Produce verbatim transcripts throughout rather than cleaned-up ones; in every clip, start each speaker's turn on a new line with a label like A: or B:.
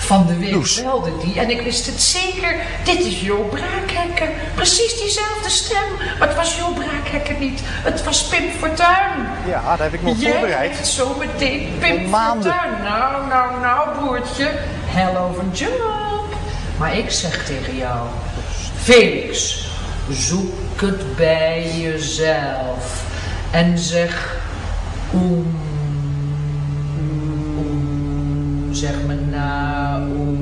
A: Van de week
B: Loes.
A: belde die en ik wist het zeker. Dit is Jo Braakhekker. Precies diezelfde stem. Maar het was Jo Braakhekker niet. Het was Pim Fortuyn.
B: Ja, daar heb ik me op
A: Jij
B: voorbereid.
A: krijgt zo meteen Pim
B: Al maanden.
A: Fortuyn. Nou, nou, nou, broertje. Hell of a job. Maar ik zeg tegen jou, Felix, zoek het bij jezelf. En zeg, oem, oem, zeg me na, oem.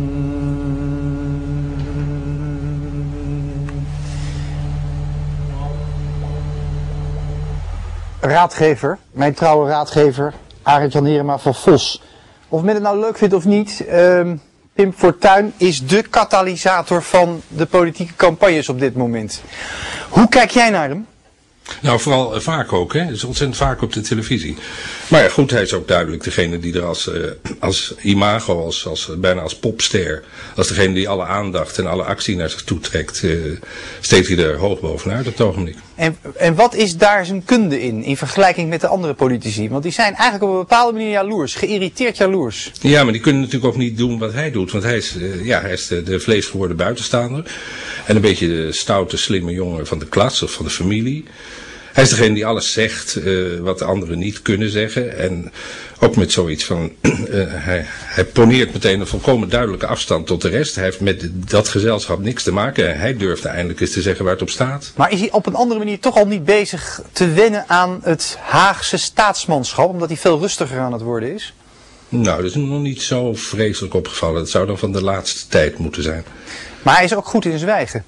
B: Raadgever, mijn trouwe raadgever, Arend Jan Herema van Vos. Of men het nou leuk vindt of niet, uh, Pim Fortuyn is de katalysator van de politieke campagnes op dit moment. Hoe kijk jij naar hem?
C: Nou, vooral uh, vaak ook, hè. Het is ontzettend vaak op de televisie. Maar ja, goed, hij is ook duidelijk degene die er als, uh, als imago, als, als, bijna als popster, als degene die alle aandacht en alle actie naar zich toe trekt, uh, steekt hij er hoog bovenuit op het ogenblik.
B: En, en wat is daar zijn kunde in, in vergelijking met de andere politici? Want die zijn eigenlijk op een bepaalde manier jaloers, geïrriteerd jaloers.
C: Ja, maar die kunnen natuurlijk ook niet doen wat hij doet, want hij is, uh, ja, hij is de, de vleesgeworden buitenstaander en een beetje de stoute, slimme jongen van de klas of van de familie. Hij is degene die alles zegt uh, wat de anderen niet kunnen zeggen. En ook met zoiets van, uh, hij, hij poneert meteen een volkomen duidelijke afstand tot de rest. Hij heeft met dat gezelschap niks te maken. Hij durft eindelijk eens te zeggen waar het op staat.
B: Maar is hij op een andere manier toch al niet bezig te wennen aan het Haagse staatsmanschap, omdat hij veel rustiger aan het worden is?
C: Nou, dat is nog niet zo vreselijk opgevallen. Dat zou dan van de laatste tijd moeten zijn.
B: Maar hij is ook goed in zwijgen.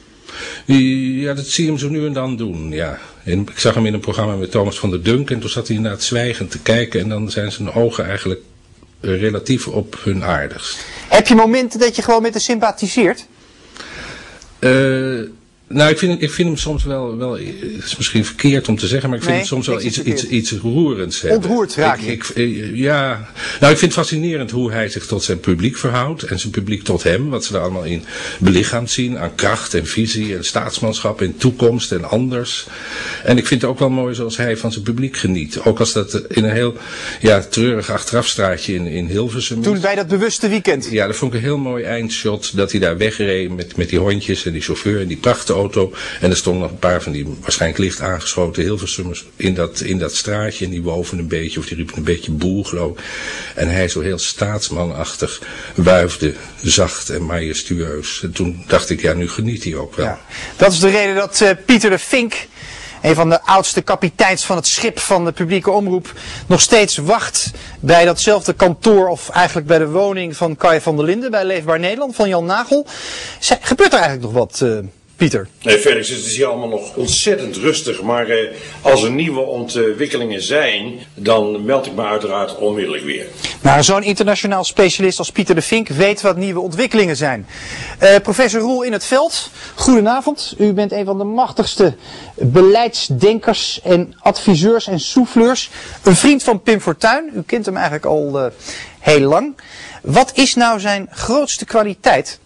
C: Ja, dat zie je hem zo nu en dan doen, ja. En ik zag hem in een programma met Thomas van der Dunk en toen zat hij inderdaad zwijgend te kijken en dan zijn zijn ogen eigenlijk relatief op hun aardigst.
B: Heb je momenten dat je gewoon met hem sympathiseert?
C: Uh, nou, ik vind, ik vind hem soms wel, wel, het is misschien verkeerd om te zeggen, maar ik vind
B: Nee,
C: hem soms wel
B: niks
C: iets,
B: is
C: iets, iets roerends hebben.
B: Ontroerd raak je.
C: Ik, ik, ja, nou ik vind het fascinerend hoe hij zich tot zijn publiek verhoudt en zijn publiek tot hem, wat ze er allemaal in belichaamd zien aan kracht en visie en staatsmanschap en toekomst en anders. En ik vind het ook wel mooi zoals hij van zijn publiek geniet, ook als dat in een heel ja, treurig achterafstraatje in, in Hilversum is.
B: Toen bij dat bewuste weekend.
C: Ja, dat vond ik een heel mooi eindshot, dat hij daar wegreed met, met die hondjes en die chauffeur en die prachtauto. En er stonden nog een paar van die waarschijnlijk licht aangeschoten Hilversummers in dat, in dat straatje. En die woven een beetje, of die riepen een beetje boel, geloof ik. En hij zo heel staatsmanachtig wuifde, zacht en majestueus. En toen dacht ik, ja, nu geniet hij ook wel.
B: Ja. Dat is de reden dat uh, Pieter de Vink, een van de oudste kapiteins van het schip van de publieke omroep, nog steeds wacht bij datzelfde kantoor, of eigenlijk bij de woning van Kai van der Linden, bij Leefbaar Nederland, van Jan Nagel. Zij, gebeurt er eigenlijk nog wat, uh, Pieter?
D: Nee, Felix, het is hier allemaal nog ontzettend rustig. Maar eh, als er nieuwe ontwikkelingen zijn, dan meld ik me uiteraard onmiddellijk weer.
B: Nou, zo'n internationaal specialist als Pieter de Vink weet wat nieuwe ontwikkelingen zijn. Uh, professor Roel in het Veld, goedenavond. U bent een van de machtigste beleidsdenkers en adviseurs en souffleurs. Een vriend van Pim Fortuyn. U kent hem eigenlijk al uh, heel lang. Wat is nou zijn grootste kwaliteit?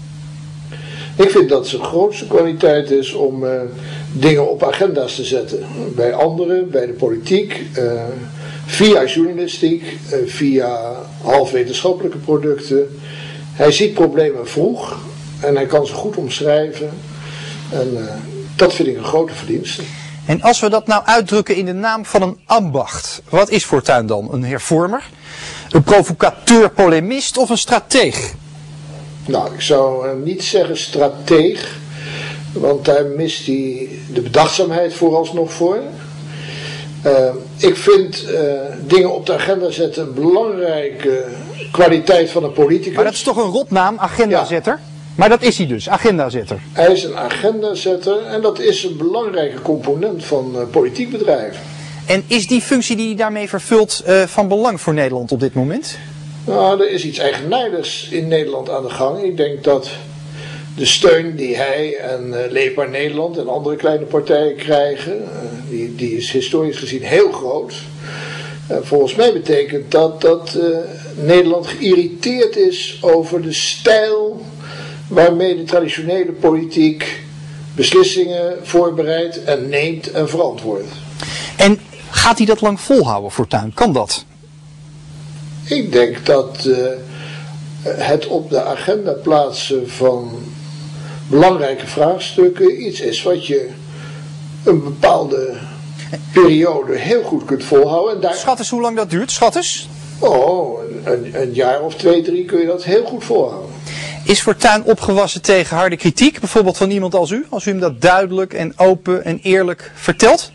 E: Ik vind dat zijn grootste kwaliteit is om uh, dingen op agenda's te zetten. Bij anderen, bij de politiek, uh, via journalistiek, uh, via halfwetenschappelijke producten. Hij ziet problemen vroeg en hij kan ze goed omschrijven. En uh, dat vind ik een grote verdienste.
B: En als we dat nou uitdrukken in de naam van een ambacht, wat is Fortuyn dan? Een hervormer? Een provocateur, polemist of een strateeg?
E: Nou, ik zou uh, niet zeggen strateeg, want daar mist hij de bedachtzaamheid vooralsnog voor. Uh, ik vind uh, dingen op de agenda zetten een belangrijke kwaliteit van een politicus.
B: Maar dat is toch een rotnaam, agendazetter? Ja. Maar dat is hij dus, agendazetter.
E: Hij is een agendazetter en dat is een belangrijke component van uh, politiek bedrijven.
B: En is die functie die hij daarmee vervult uh, van belang voor Nederland op dit moment?
E: Nou, er is iets eigenaardigs in Nederland aan de gang. Ik denk dat de steun die hij en uh, Leefbaar Nederland en andere kleine partijen krijgen, uh, die, die is historisch gezien heel groot. Uh, volgens mij betekent dat dat uh, Nederland geïrriteerd is over de stijl waarmee de traditionele politiek beslissingen voorbereidt en neemt en verantwoordt.
B: En gaat hij dat lang volhouden, Fortuyn? Kan dat?
E: Ik denk dat uh, het op de agenda plaatsen van belangrijke vraagstukken iets is wat je een bepaalde periode heel goed kunt volhouden. En daar...
B: Schat eens hoe lang dat duurt, schat eens.
E: Oh, een, een jaar of twee, drie kun je dat heel goed volhouden.
B: Is Fortuyn opgewassen tegen harde kritiek, bijvoorbeeld van iemand als u, als u hem dat duidelijk en open en eerlijk vertelt?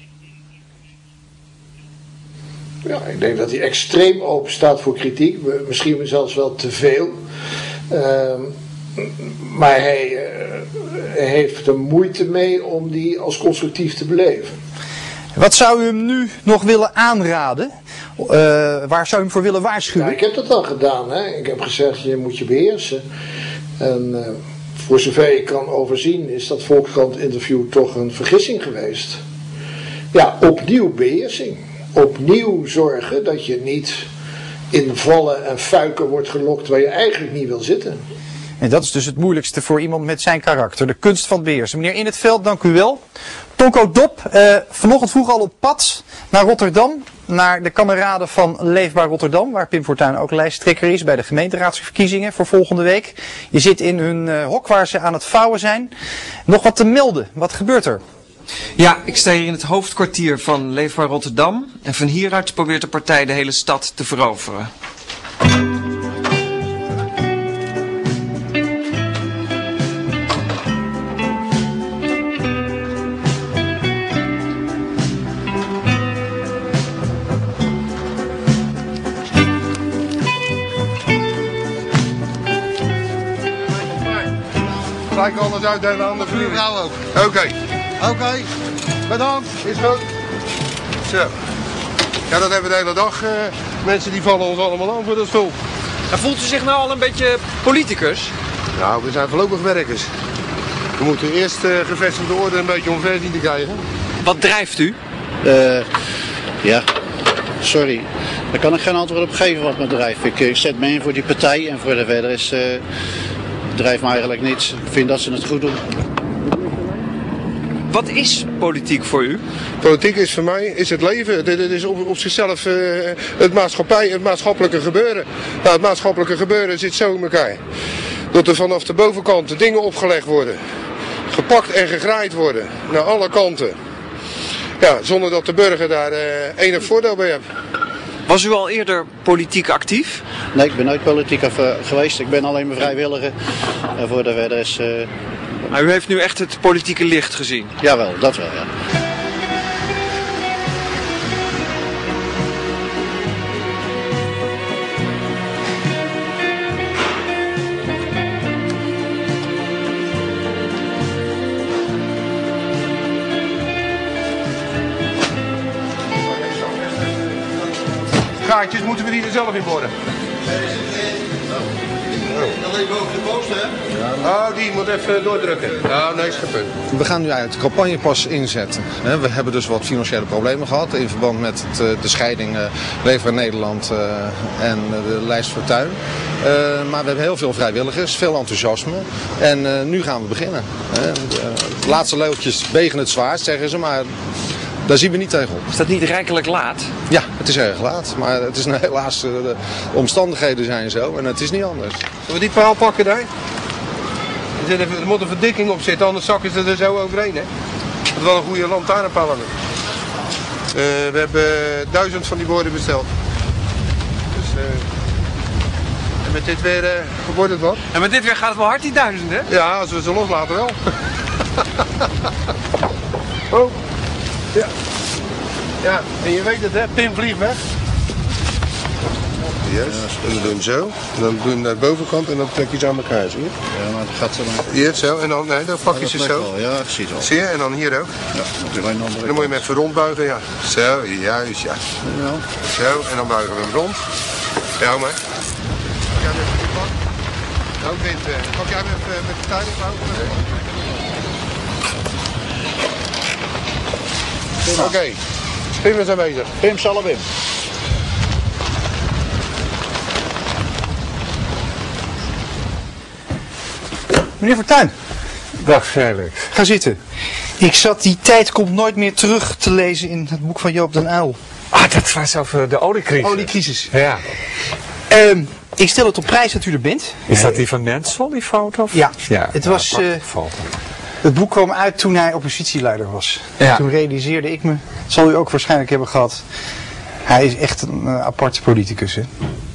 E: Ja, ik denk dat hij extreem open staat voor kritiek, misschien zelfs wel te veel. Uh, maar hij uh, heeft er moeite mee om die als constructief te beleven.
B: Wat zou u hem nu nog willen aanraden? Uh, waar zou u hem voor willen waarschuwen?
E: Ja, ik heb dat al gedaan. Hè? Ik heb gezegd, je moet je beheersen. En uh, voor zover ik kan overzien is dat Volkskrant interview toch een vergissing geweest. Ja, opnieuw beheersing. Opnieuw zorgen dat je niet in vallen en fuiken wordt gelokt waar je eigenlijk niet wil zitten.
B: En dat is dus het moeilijkste voor iemand met zijn karakter. De kunst van het beheersen. Meneer In het Veld, dank u wel. Tonko Dop, uh, vanochtend vroeg al op pad naar Rotterdam. Naar de kameraden van Leefbaar Rotterdam. Waar Pim Fortuyn ook lijsttrekker is bij de gemeenteraadsverkiezingen voor volgende week. Je zit in hun uh, hok waar ze aan het vouwen zijn. Nog wat te melden. Wat gebeurt er?
F: Ja, ik sta hier in het hoofdkwartier van Leefbaar Rotterdam. En van hieruit probeert de partij de hele stad te veroveren.
G: Ga ik alles uitdelen aan de vrienden?
H: Mevrouw ook.
G: Oké. Okay.
H: Oké, okay. Bedankt.
G: Is goed. Zo. Ja, dat hebben we de hele dag. Uh, mensen die vallen ons allemaal aan voor dat spul.
F: En voelt u zich nou al een beetje politicus?
G: Nou, we zijn voorlopig werkers. We moeten eerst uh, gevestigde orde een beetje omver zien te krijgen.
F: Wat drijft u?
H: Uh, ja, sorry. Daar kan ik geen antwoord op geven wat me drijft. Ik, ik zet me in voor die partij en voor de verder is... Uh, drijft me eigenlijk niets. Ik vind dat ze het goed doen.
F: Wat is politiek voor u?
G: Politiek is voor mij is het leven. Het is op, op zichzelf uh, het, maatschappij, het maatschappelijke gebeuren. Nou, het maatschappelijke gebeuren zit zo in elkaar. Dat er vanaf de bovenkant de dingen opgelegd worden. Gepakt en gegraaid worden. Naar alle kanten. Ja, zonder dat de burger daar uh, enig voordeel bij heeft.
F: Was u al eerder politiek actief?
H: Nee, ik ben nooit politiek af, uh, geweest. Ik ben alleen maar vrijwilliger. En voor de verder is... Uh...
F: Maar u heeft nu echt het politieke licht gezien?
H: Jawel, dat wel, ja.
G: Gaatjes moeten we die er zelf in boren.
H: Alleen boven de post, hè?
G: Oh, die moet even doordrukken. Nou, nee, is geen punt.
I: We gaan nu eigenlijk de campagnepas inzetten. We hebben dus wat financiële problemen gehad in verband met het, de scheiding Leefbaar Nederland en de lijst Fortuyn. Maar we hebben heel veel vrijwilligers, veel enthousiasme. En nu gaan we beginnen. De laatste leeuwtjes wegen het zwaarst, zeggen ze, maar... Daar zien we niet tegenop.
F: Is dat niet rijkelijk laat?
I: Ja, het is erg laat. Maar het is nou helaas, de omstandigheden zijn zo en het is niet anders.
G: Zullen we die paal pakken daar? Er, zit even, er moet een verdikking op zitten, anders zakken ze er zo overheen. Hè? Dat is wel een goede lantaarnpaal. Uh, we hebben duizend van die borden besteld. Dus, uh, en met dit weer uh, wordt het wat.
F: En met dit weer gaat het wel hard, die duizend, hè?
G: Ja, als we ze loslaten wel. Oh. Ja. Ja, en je weet het hè, Pim vliegt weg. Juist, en we doen hem zo. En dan doen we hem naar de bovenkant en dan trek je ze aan elkaar, zie je?
H: Ja, maar dat gaat zo dan.
G: Hier, zo, en dan, nee, dan pak je ze zo.
H: Wel. Ja, ik zie het wel.
G: Zie je, en dan hier ook.
H: Ja, dan moet
G: je hem even rondbuigen, ja. Zo, juist, ja.
H: Ja.
G: Zo, en dan buigen we hem rond. Ja, hou maar. Pak jij hem even die pak. Nou, Wint, pak jij hem even met de tuining houden. Oké, okay. Pim is aanwezig.
H: Pim Salabim.
B: Meneer Fortuyn.
G: Dag Felix.
B: Ga zitten. Ik zat Die Tijd Komt Nooit Meer Terug te lezen in het boek van Joop den Uyl.
J: Ah, dat was over de oliecrisis.
B: Oliecrisis.
J: Ja.
B: Um, ik stel het op prijs dat u er bent.
J: Is dat die van Mensel, die foto?
B: Ja,
J: ja
B: het
J: ja,
B: was... Uh, het boek kwam uit toen hij oppositieleider was. Ja. Toen realiseerde ik me, dat zal u ook waarschijnlijk hebben gehad, hij is echt een uh, aparte politicus, hè?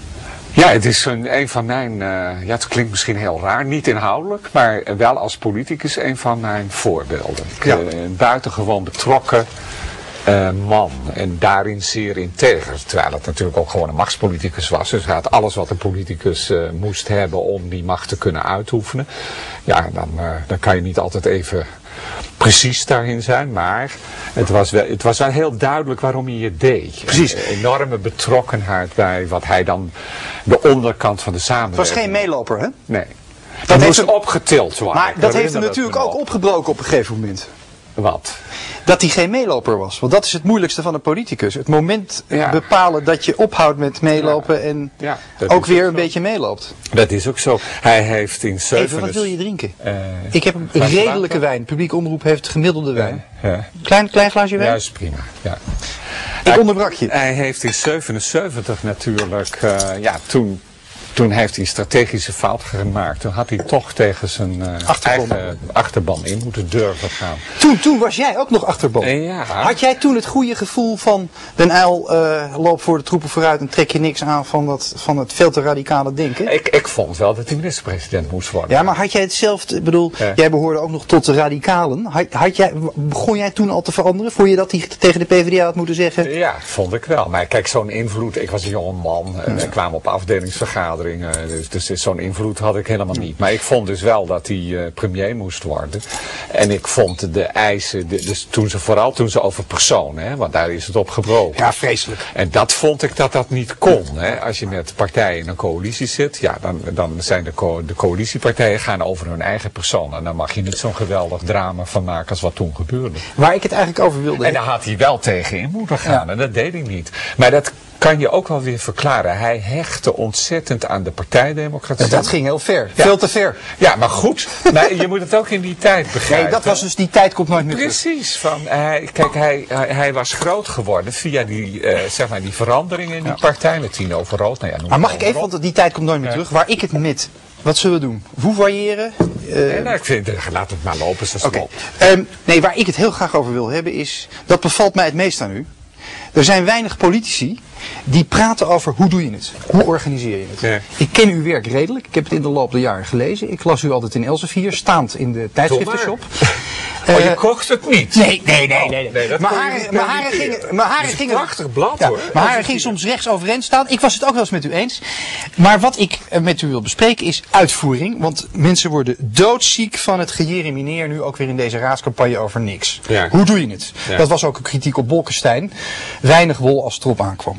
J: Ja, het is een, een van mijn, uh, ja het klinkt misschien heel raar, niet inhoudelijk, maar wel als politicus een van mijn voorbeelden. Ja. Uh, een buitengewoon betrokken uh, man en daarin zeer integer. Terwijl het natuurlijk ook gewoon een machtspoliticus was. Dus hij had alles wat een politicus uh, moest hebben om die macht te kunnen uitoefenen. Ja, dan, uh, dan kan je niet altijd even precies daarin zijn, maar het was wel, het was wel heel duidelijk waarom hij het deed.
B: Precies.
J: Een enorme betrokkenheid bij wat hij dan de onderkant van de samenleving...
B: Het was geen meeloper, hè?
J: Nee. Dat, dat moest hem opgetild worden.
B: Maar dat heeft hem natuurlijk ook opgebroken op een gegeven moment.
J: Wat?
B: Dat hij geen meeloper was. Want dat is het moeilijkste van een politicus. Het moment ja. bepalen dat je ophoudt met meelopen ja. en ja, ook weer ook een beetje meeloopt.
J: Dat is ook zo. Hij heeft in zeven...
B: Even, wat wil je drinken? Uh, Ik heb een redelijke wijn. Publiek omroep heeft gemiddelde wijn. Uh, uh. Klein, klein glaasje wijn?
J: Ja, is prima. Ja.
B: Ik hij, onderbrak je.
J: Hij heeft in zevenenzeventig natuurlijk, uh, ja, toen... Toen heeft hij een strategische fout gemaakt. Toen had hij toch tegen zijn uh, achterban. eigen achterban in moeten durven gaan.
B: Toen, toen was jij ook nog achterban.
J: Uh, ja.
B: Had jij toen het goede gevoel van Den Uyl uh, loopt voor de troepen vooruit en trek je niks aan van, dat, van het veel te radicale denken?
J: Ik, ik vond wel dat hij minister-president moest worden.
B: Ja, maar had jij hetzelfde, ik bedoel, uh. jij behoorde ook nog tot de radicalen. Had, had jij, begon jij toen al te veranderen? Vond je dat hij tegen de P v d A had moeten zeggen?
J: Ja, vond ik wel. Maar kijk, zo'n invloed, ik was een jonge man en ja. we kwamen op afdelingsvergaderingen. Dus, dus zo'n invloed had ik helemaal niet. Maar ik vond dus wel dat hij uh, premier moest worden. En ik vond de eisen, de, dus toen ze, vooral toen ze over personen, hè, want daar is het op gebroken.
B: Ja, vreselijk.
J: En dat vond ik dat dat niet kon. Hè. Als je met partijen in een coalitie zit, ja, dan, dan zijn de, co de coalitiepartijen gaan over hun eigen persoon. En dan mag je niet zo'n geweldig drama van maken als wat toen gebeurde.
B: Waar ik het eigenlijk over wilde.
J: En daar had hij wel tegen in moeten gaan. Ja. En dat deed hij niet. Maar dat kan je ook wel weer verklaren. Hij hechtte ontzettend aan de partijdemocratie.
B: Dat ging heel ver. Ja. Veel te ver.
J: Ja, maar goed. Maar je moet het ook in die tijd begrijpen.
B: Nee, dat was dus die tijd komt nooit meer
J: terug. Precies. Van, hij, kijk, hij, hij, hij was groot geworden via die, uh, zeg maar die veranderingen in die ja. partij met Tino van Rood. Nou ja,
B: maar mag ik even, want die tijd komt nooit meer ja. terug. Waar ik het met... Wat zullen we doen? Hoe variëren? Uh,
J: nee, nou, ik vind, laat het maar lopen.
B: Okay. Um, nee, waar ik het heel graag over wil hebben is... Dat bevalt mij het meest aan u. Er zijn weinig politici die praten over hoe doe je het? Hoe organiseer je het? Ja. Ik ken uw werk redelijk. Ik heb het in de loop der jaren gelezen. Ik las u altijd in Elsevier, staand in de tijdschriftenshop.
J: Oh, je kocht het niet?
B: Nee, nee, nee. nee, nee. Oh, nee mijn haren gingen... Mijn haren gingen
J: een prachtig blad
B: ja,
J: hoor.
B: Mijn haren gingen soms rechts overeind staan. Ik was het ook wel eens met u eens. Maar wat ik met u wil bespreken is uitvoering. Want mensen worden doodziek van het gejeremineer nu ook weer in deze raadscampagne over niks. Ja. Hoe doe je het? Ja. Dat was ook een kritiek op Bolkestein. Weinig wol als het erop aankwam.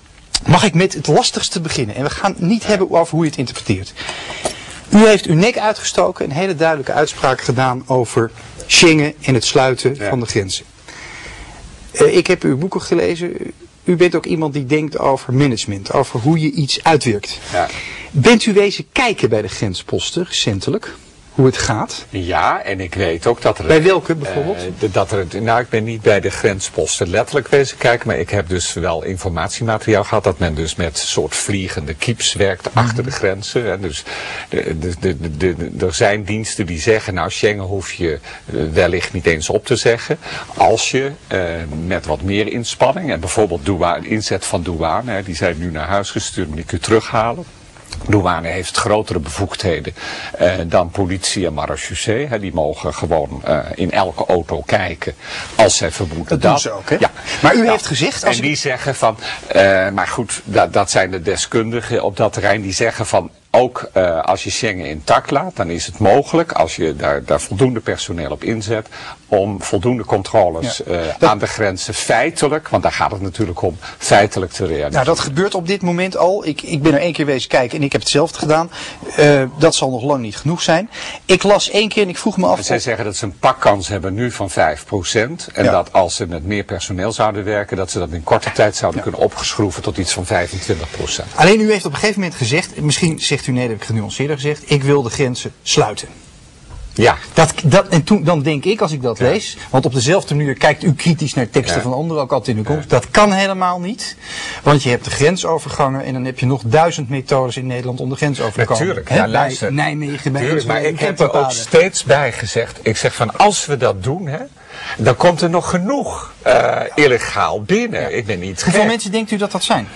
B: Mag ik met het lastigste beginnen? En we gaan het niet hebben over hoe je het interpreteert. U heeft uw nek uitgestoken, een hele duidelijke uitspraak gedaan over Schengen en het sluiten ja. van de grenzen. Uh, ik heb uw boeken gelezen. U bent ook iemand die denkt over management, over hoe je iets uitwerkt. Ja. Bent u wezen kijken bij de grensposten recentelijk? Hoe het gaat?
J: Ja, en ik weet ook dat er...
B: Bij welke bijvoorbeeld?
J: Uh, dat er, nou, ik ben niet bij de grensposten letterlijk wezen kijken, maar ik heb dus wel informatiemateriaal gehad dat men dus met soort vliegende kieps werkt mm-hmm. achter de grenzen. Hè. Dus de, de, de, de, de, er zijn diensten die zeggen, nou Schengen hoef je wellicht niet eens op te zeggen, als je uh, met wat meer inspanning, en bijvoorbeeld douane, inzet van douane, hè, die zijn nu naar huis gestuurd, maar die kun je terughalen. Douane heeft grotere bevoegdheden uh, dan politie en marechaussee. Hè. Die mogen gewoon uh, in elke auto kijken als zij vermoeden dat.
B: Dat doen ze ook, hè? Ja. Maar u nou, heeft gezegd...
J: Als en die ik... zeggen van... Uh, maar goed, dat, dat zijn de deskundigen op dat terrein die zeggen van... Ook uh, als je Schengen intact laat, dan is het mogelijk, als je daar, daar voldoende personeel op inzet, om voldoende controles ja, uh, dat, aan de grenzen feitelijk, want daar gaat het natuurlijk om, feitelijk te realiseren.
B: Nou, dat gebeurt op dit moment al. Ik, ik ben er één keer wezen kijken en ik heb hetzelfde gedaan. Uh, dat zal nog lang niet genoeg zijn. Ik las één keer en ik vroeg me af...
J: En zij zeggen dat ze een pakkans hebben nu van vijf procent. En ja. dat als ze met meer personeel zouden werken, dat ze dat in korte tijd zouden ja. kunnen opgeschroeven tot iets van vijfentwintig procent.
B: Alleen u heeft op een gegeven moment gezegd, misschien zegt u nee, dat heb ik genuanceerder gezegd, ik wil de grenzen sluiten.
J: Ja.
B: Dat, dat, en toen, dan denk ik, als ik dat
J: Ja.
B: lees, want op dezelfde manier kijkt u kritisch naar teksten
J: Ja.
B: van anderen, ook altijd in de komst.
J: Ja.
B: Dat kan helemaal niet, want je hebt de grensovergangen en dan heb je nog duizend methodes in Nederland om de grens over te komen.
J: Natuurlijk,
B: Hè,
J: ja,
B: bij
J: luister.
B: Nijmegen, bij
J: Tuurlijk, maar
B: Enschede,
J: ik heb er ook
B: Kempenpaden.
J: steeds bij gezegd, ik zeg van als we dat doen, hè, dan komt er nog genoeg uh, illegaal binnen. Ja. Ik ben niet
B: Hoeveel
J: gek.
B: mensen denkt u dat dat zijn?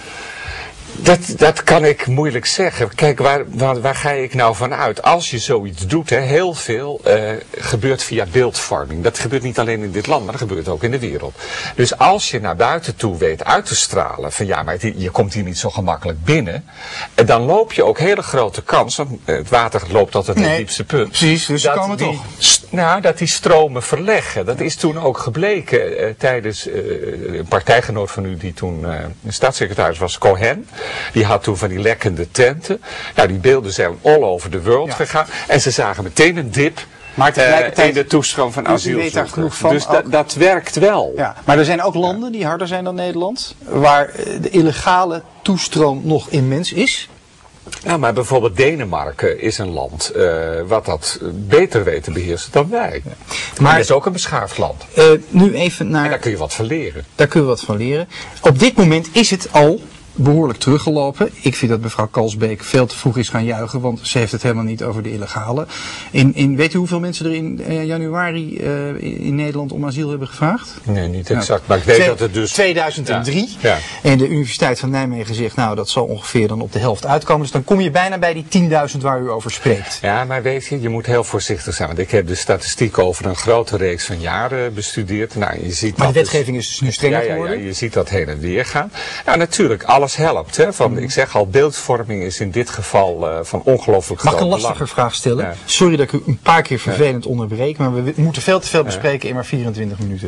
J: Dat, dat kan ik moeilijk zeggen. Kijk, waar, waar, waar ga ik nou van uit? Als je zoiets doet, hè, heel veel uh, gebeurt via beeldvorming. Dat gebeurt niet alleen in dit land, maar dat gebeurt ook in de wereld. Dus als je naar buiten toe weet uit te stralen van ja, maar je komt hier niet zo gemakkelijk binnen, dan loop je ook hele grote kans, want het water loopt tot het
B: Nee,
J: diepste punt.
B: precies, dus ze
J: dat
B: komen
J: die,
B: toch.
J: st- Nou, dat die stromen verleggen. Dat is toen ook gebleken uh, tijdens uh, een partijgenoot van u die toen uh, staatssecretaris was, Cohen. Die had toen van die lekkende tenten. Nou, die beelden zijn all over the world
B: Ja.
J: gegaan. En ze zagen meteen een dip
B: Maar tegelijkertijd,
J: uh, in de toestroom van
B: u weet
J: asielzoekers.
B: daar genoeg van
J: Dus da-
B: ook.
J: dat werkt wel.
B: Ja, maar er zijn ook landen die harder zijn dan Nederland, waar eh, de illegale toestroom nog immens is.
J: Ja, maar bijvoorbeeld Denemarken is een land uh, wat dat beter weet te beheersen dan wij.
B: Maar-
J: Maar het is ook een beschaafd land.
B: Uh, nu even naar...
J: En daar kun je wat van leren.
B: Daar kunnen we wat van leren. Op dit moment is het al behoorlijk teruggelopen. Ik vind dat mevrouw Kalsbeek veel te vroeg is gaan juichen, want ze heeft het helemaal niet over de illegale. In, in, weet u hoeveel mensen er in uh, januari uh, in, in Nederland om asiel hebben gevraagd?
J: Nee, niet exact.
B: Nou,
J: maar ik weet
B: twee-
J: dat het dus...
B: tweeduizend drie.
J: Ja. Ja.
B: En de Universiteit van Nijmegen zegt, nou dat zal ongeveer dan op de helft uitkomen. Dus dan kom je bijna bij die tienduizend waar u over spreekt.
J: Ja, maar weet je, je moet heel voorzichtig zijn. Want ik heb de statistiek over een grote reeks van jaren bestudeerd. Nou, je ziet
B: Maar de
J: dat
B: wetgeving is dus nu strenger
J: ja, ja, ja,
B: geworden.
J: je ziet dat heen en weer gaan. Ja, natuurlijk, alles helpt. Hè. Van, ik zeg al, beeldvorming is in dit geval uh, van ongelooflijk
B: Mag
J: groot
B: ik een
J: belang.
B: lastiger vraag stellen?
J: Ja.
B: Sorry dat ik u een paar keer vervelend onderbreek, maar we moeten veel te veel bespreken in maar vierentwintig minuten.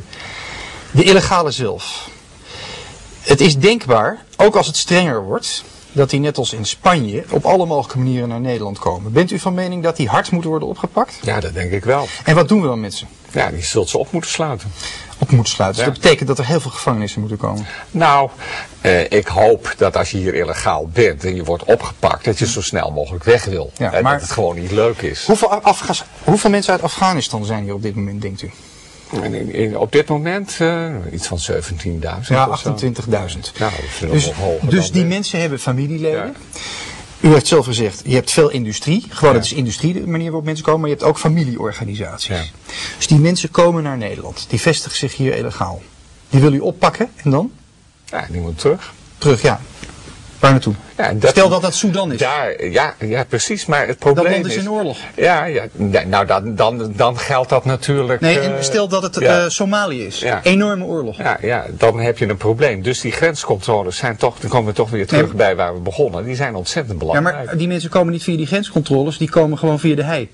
B: De illegale zelf. Het is denkbaar, ook als het strenger wordt, dat die net als in Spanje op alle mogelijke manieren naar Nederland komen. Bent u van mening dat die hard moeten worden opgepakt?
J: Ja, dat denk ik wel.
B: En wat doen we dan met ze?
J: Ja, die zult ze op moeten sluiten.
B: Op moeten sluiten. Dus
J: Ja.
B: dat betekent dat er heel veel gevangenissen moeten komen.
J: Nou, eh, ik hoop dat als je hier illegaal bent en je wordt opgepakt, dat je zo snel mogelijk weg wil.
B: Ja,
J: en
B: maar-
J: dat het gewoon niet leuk is.
B: Hoeveel, Afgas, hoeveel mensen uit Afghanistan zijn hier op dit moment, denkt u?
J: En in, in, op dit moment uh, iets van zeventienduizend.
B: Ja,
J: of zo.
B: achtentwintigduizend.
J: Nou, dat vind ik
B: Dus,
J: nog hoger
B: dus
J: dan
B: die
J: dit.
B: mensen hebben familieleden.
J: Ja.
B: U heeft zelf gezegd, je hebt veel industrie. Gewoon,
J: Ja.
B: het is industrie de manier waarop mensen komen. Maar je hebt ook familieorganisaties.
J: Ja.
B: Dus die mensen komen naar Nederland. Die vestigen zich hier illegaal. Die wil u oppakken en dan?
J: Ja, die moet terug.
B: Terug, ja. Waar naartoe?
J: Ja, dat,
B: Stel dat dat Sudan is.
J: Daar, ja, ja, precies. Maar het
B: Dat
J: probleem
B: land is
J: is...
B: in oorlog.
J: Ja, ja nee, nou dan, dan, dan geldt dat natuurlijk...
B: Nee,
J: eh,
B: en stel dat het
J: ja.
B: eh, Somalië is.
J: Ja.
B: Enorme oorlog.
J: Ja, ja, dan heb je een probleem. Dus die grenscontroles zijn toch, dan komen we toch weer terug
B: Nee.
J: bij waar we begonnen. Die zijn ontzettend
B: Ja,
J: belangrijk.
B: maar die mensen komen niet via die grenscontroles. Die komen gewoon via de hei.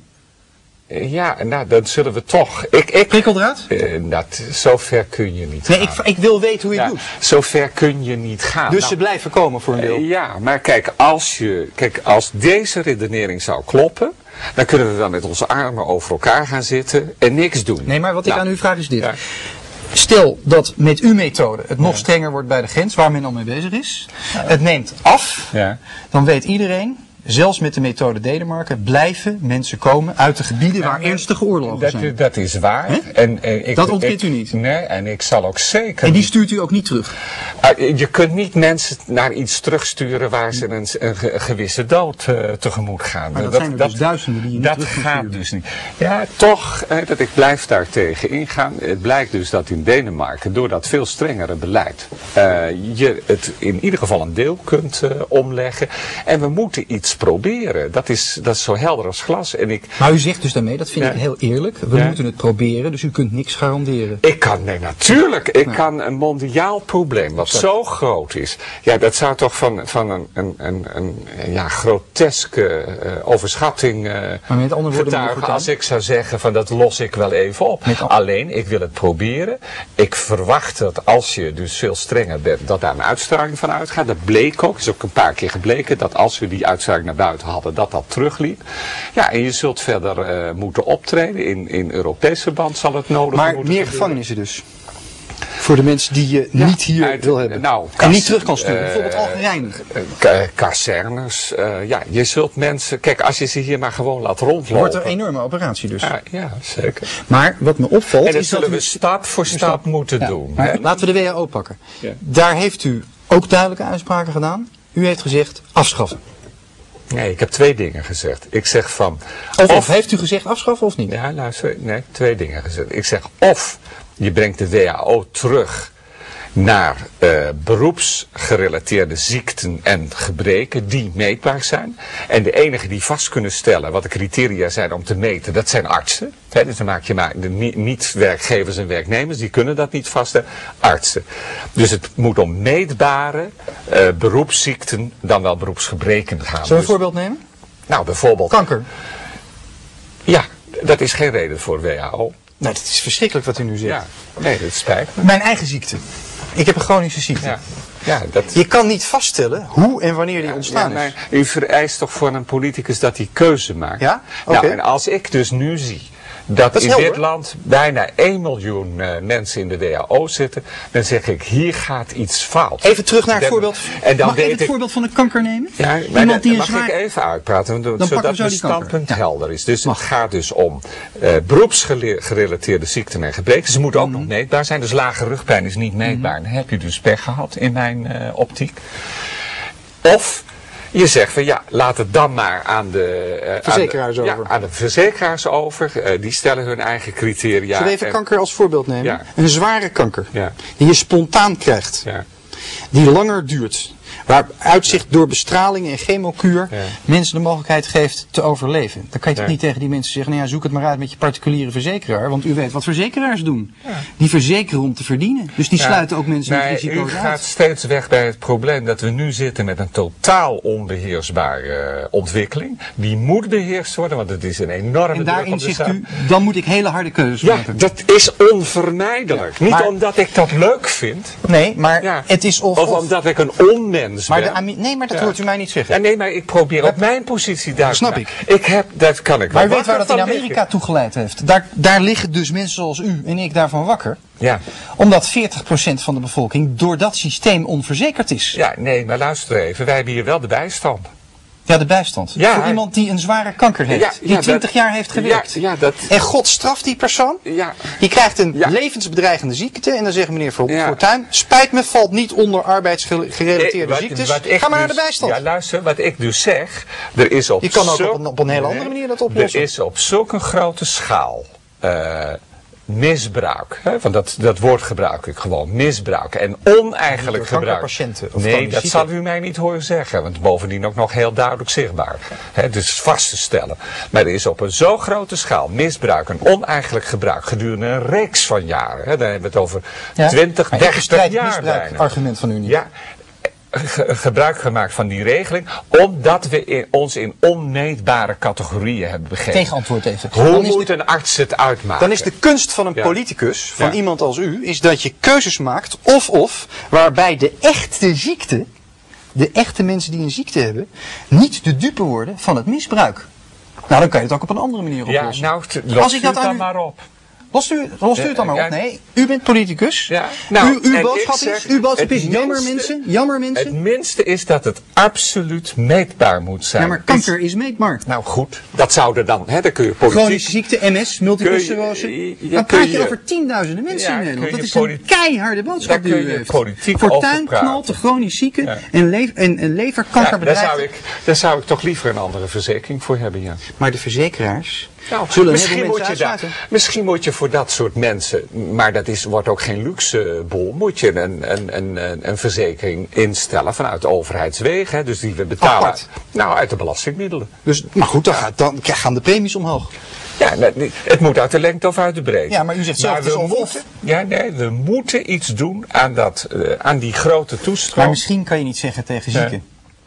J: Ja, nou, dan zullen we toch... Ik, ik,
B: Prikkeldraad?
J: eh, dat, zo ver kun je niet
B: Nee, ik,
J: gaan.
B: ik wil weten hoe je
J: Ja,
B: het doet.
J: zo ver kun je niet gaan.
B: Dus
J: Nou,
B: ze blijven komen voor een deel.
J: Eh, Ja, maar kijk als, je, kijk, als deze redenering zou kloppen, dan kunnen we wel met onze armen over elkaar gaan zitten en niks doen.
B: Nee, maar wat ik
J: Nou,
B: aan u vraag is dit.
J: ja.
B: Stel dat met uw methode het nog strenger wordt bij de grens, waar men al mee bezig is. Het neemt af,
J: Ja.
B: dan weet iedereen, zelfs met de methode Denemarken, blijven mensen komen uit de gebieden waar ernstige oorlogen zijn.
J: Dat, dat is waar.
B: Hè?
J: En, en ik,
B: Dat ontkent
J: ik-
B: u niet?
J: Nee, en ik zal ook zeker
B: En die
J: niet-
B: stuurt u ook niet terug.
J: Uh, Je kunt niet mensen naar iets terugsturen waar ze een, een, ge- een gewisse dood uh, tegemoet gaan.
B: Maar dat zijn er dus duizenden die je niet
J: Dat
B: terug kunt
J: gaat
B: sturen.
J: dus niet. Ja, toch, uh, dat ik blijf daar tegen ingaan. Het blijkt dus dat in Denemarken, door dat veel strengere beleid, uh, je het in ieder geval een deel kunt uh, omleggen. En we moeten iets proberen. Dat is, dat is zo helder als glas. En ik,
B: Maar u zegt dus daarmee, dat vind
J: Ja.
B: ik heel eerlijk, we
J: Ja.
B: moeten het proberen, dus u kunt niks garanderen.
J: Ik kan, nee natuurlijk, ik kan een mondiaal probleem wat zo groot is. Ja, dat zou toch van, van een, een, een, een ja, groteske uh, overschatting uh,
B: Maar met andere woorden, meneer
J: getuigen
B: Fortuyn?
J: als ik zou zeggen van dat los ik wel even op.
B: Met al-
J: Alleen, ik wil het proberen. Ik verwacht dat als je dus veel strenger bent, dat daar een uitstraling van uitgaat. Dat bleek ook, is ook een paar keer gebleken, dat als we die uitstraling naar buiten hadden, dat dat terugliep. Ja, en je zult verder uh, moeten optreden. In, in Europees verband zal het nodig
B: Maar
J: moeten
B: meer
J: gebeuren.
B: gevangenissen dus. Voor de mensen die je
J: Ja,
B: niet hier
J: uit-
B: wil hebben.
J: Nou,
B: en
J: kas-
B: niet terug kan sturen.
J: eh,
B: Bijvoorbeeld Algerije.
J: K- Kazernes, eh, ja, je zult mensen... Kijk, als je ze hier maar gewoon laat rondlopen...
B: Wordt een enorme operatie dus.
J: Ja, ja, zeker.
B: Maar wat me opvalt
J: En dat
B: is dat
J: zullen
B: u...
J: we stap voor stap moeten
B: Ja,
J: doen.
B: maar
J: hè?
B: laten we de W H O pakken.
J: Ja.
B: Daar heeft u ook duidelijke uitspraken gedaan. U heeft gezegd afschaffen.
J: Nee, ik heb twee dingen gezegd. Ik zeg van...
B: Of, of heeft u gezegd afschaffen of niet?
J: Ja, luister, nee, twee dingen gezegd. Ik zeg of je brengt de W H O terug naar uh, beroepsgerelateerde ziekten en gebreken die meetbaar zijn. En de enige die vast kunnen stellen wat de criteria zijn om te meten, dat zijn artsen. He, dus dan maak je maar de niet, niet werkgevers en werknemers, die kunnen dat niet vaststellen. Artsen. Dus het moet om meetbare uh, beroepsziekten, dan wel beroepsgebreken gaan.
B: Zullen we een
J: Dus,
B: voorbeeld nemen?
J: nou, bijvoorbeeld...
B: Kanker.
J: Ja, dat is geen reden voor W H O.
B: Nou, dat is verschrikkelijk wat u nu zegt.
J: Ja, nee, dat spijt me.
B: Mijn eigen ziekte. Ik heb een chronische ziekte.
J: Ja. Ja, dat...
B: Je kan niet vaststellen hoe en wanneer die ontstaan
J: ja,
B: is.
J: maar u vereist toch voor een politicus dat hij keuze maakt?
B: Ja?
J: Nou,
B: Oké.
J: en als ik dus nu zie dat,
B: Dat is
J: in
B: helder.
J: dit land bijna één miljoen uh, mensen in de W H O zitten, dan zeg ik, hier gaat iets fout.
B: Even terug naar het
J: Dan-
B: voorbeeld.
J: En dan
B: Mag ik
J: weet
B: even het
J: ik,
B: voorbeeld van een kanker nemen?
J: Ja, maar
B: Iemand
J: dat-
B: die een
J: mag
B: zwaar...
J: ik even uitpraten,
B: pakken we
J: zodat
B: zo
J: mijn
B: die kanker.
J: standpunt
B: Ja.
J: helder is. Dus het gaat dus om uh, beroepsgerelateerde ziekten en gebreken. Ze moeten ook
B: Mhm.
J: nog meetbaar zijn. Dus lage rugpijn is niet meetbaar. Dan heb je dus pech gehad in mijn uh, optiek. Of je zegt van ja, laat het dan maar aan de, uh,
B: Verzekeraars
J: aan de,
B: over.
J: Ja, aan de verzekeraars over. Uh, die stellen hun eigen criteria.
B: Zullen we even
J: En-
B: kanker als voorbeeld nemen?
J: Ja.
B: Een zware kanker.
J: Ja.
B: Die je spontaan krijgt.
J: Ja.
B: Die langer duurt. Waar uitzicht door bestraling en chemokuur
J: Ja.
B: mensen de mogelijkheid geeft te overleven. Dan kan je toch
J: Ja.
B: niet tegen die mensen zeggen, nou ja, zoek het maar uit met je particuliere verzekeraar. Want u weet wat verzekeraars doen. Die verzekeren om te verdienen. Dus die
J: Ja,
B: sluiten ook mensen met
J: maar
B: risico's
J: u
B: uit.
J: gaat steeds weg bij het probleem dat we nu zitten met een totaal onbeheersbare uh, ontwikkeling. Die moet beheerst worden, want het is een enorme
B: En
J: druk
B: daarin
J: op de
B: zegt
J: zaak.
B: u, dan moet ik hele harde keuzes
J: Ja,
B: maken.
J: dat is onvermijdelijk.
B: Ja,
J: Niet
B: maar-
J: omdat ik dat leuk vind.
B: Nee, maar
J: Ja.
B: het is of...
J: Of
B: of.
J: omdat ik een onmens
B: Maar
J: ben.
B: de Ami- nee, maar dat
J: Ja.
B: hoort u mij niet zeggen.
J: Ja, nee, maar ik probeer op mijn positie duidelijk
B: Snap
J: te
B: ik.
J: maken. Ik heb, dat kan ik
B: Maar u
J: wel
B: weet waar dat
J: wakker
B: in
J: van
B: Amerika
J: liggen.
B: toe geleid heeft. Daar, daar liggen dus mensen zoals u en ik daarvan wakker.
J: Ja.
B: Omdat veertig procent van de bevolking door dat systeem onverzekerd is.
J: Ja, nee, maar luister even. Wij hebben hier wel de bijstand.
B: Ja, de bijstand.
J: Ja.
B: Voor iemand die een zware kanker heeft.
J: Ja,
B: die
J: ja,
B: twintig
J: dat-
B: jaar heeft gewerkt.
J: Ja, ja, dat...
B: En God straft die persoon.
J: Ja.
B: Die krijgt een
J: Ja.
B: levensbedreigende ziekte. En dan zegt meneer Voor-
J: Ja.
B: Fortuyn, spijt me, valt niet onder arbeidsgerelateerde
J: Eh, wat-
B: ziektes.
J: wat ik
B: Ga maar naar
J: dus-
B: de bijstand.
J: Ja, luister, wat ik dus zeg, er is op
B: Je kan ook
J: zulk-
B: op een- op een hele andere manier dat oplossen.
J: Er is op zulke grote schaal uh, misbruik. Hè? Want dat, dat woord gebruik ik gewoon. Misbruik en oneigenlijk
B: door
J: gebruik.
B: kankerpatiënten of
J: Nee,
B: chronisch
J: dat
B: zieken.
J: zal u mij niet horen zeggen. Want bovendien ook nog heel duidelijk zichtbaar. Hè? Dus vast te stellen. Maar er is op een zo grote schaal misbruik en oneigenlijk gebruik gedurende een reeks van jaren. Hè? Dan hebben we het over
B: Ja.
J: twintig,
B: Maar ik
J: dertig
B: bestrijd het
J: jaar
B: misbruik
J: bijna.
B: argument van u niet.
J: Ja, ge- gebruik gemaakt van die regeling, omdat we in, ons in onmeetbare categorieën hebben begeven.
B: Tegenantwoord even.
J: Hoe
B: Dan is
J: moet
B: de-
J: een arts het uitmaken?
B: Dan is de kunst van een
J: Ja.
B: politicus, van
J: Ja.
B: iemand als u, is dat je keuzes maakt of of, waarbij de echte ziekte, de echte mensen die een ziekte hebben, niet de dupe worden van het misbruik. Nou, dan kan je het ook op een andere manier
J: Ja,
B: oplossen.
J: nou, t-
B: Als
J: los
B: ik
J: u
B: dat
J: het
B: aan
J: dan
B: u-
J: maar op.
B: Lost u, lost u het dan maar
J: Ja,
B: op? Nee, u bent politicus.
J: Ja, nou,
B: U- uw
J: en
B: boodschap
J: ik zeg,
B: is, uw boodschap
J: het
B: is jammer
J: minste-
B: mensen, jammer mensen.
J: Het minste is dat het absoluut meetbaar moet zijn.
B: Ja, maar kanker is meetbaar.
J: Nou goed, dat zou er dan, hè, dan kun je politiek...
B: Chronische ziekte, M S, multiple
J: Kun je-
B: sclerose.
J: ja,
B: Dan
J: kun
B: praat je
J: je-
B: over tienduizenden mensen
J: Ja,
B: in
J: kun
B: Nederland.
J: je
B: Dat is een
J: politi-
B: keiharde boodschap
J: Daar
B: die
J: kun
B: u
J: je
B: heeft.
J: politiek
B: Fortuyn
J: over praten.
B: knalt de chronisch zieken
J: Ja.
B: en, leef, en, en
J: Ja, daar,
B: leverkankerbedrijven.
J: zou ik, daar zou ik toch liever een andere verzekering voor hebben, ja.
B: Maar de verzekeraars
J: Nou,
B: zullen
J: misschien,
B: heel veel
J: moet
B: mensen
J: je daar,
B: uitsluiten.
J: misschien moet je voor dat soort mensen, maar dat is, wordt ook geen luxe boel, moet je een, een, een, een, een verzekering instellen vanuit de overheidswegen. Hè, dus die we betalen
B: Apart.
J: nou, uit de belastingmiddelen.
B: Dus, maar goed, dan, gaat, dan gaan de premies omhoog.
J: Ja, net niet- het moet uit de lengte of uit de breedte.
B: Ja, maar u zegt zelf, het is
J: we
B: of-of.
J: moeten, ja, nee, we moeten iets doen aan, dat, uh, aan die grote toestroom.
B: Maar misschien kan je niet zeggen tegen zieken.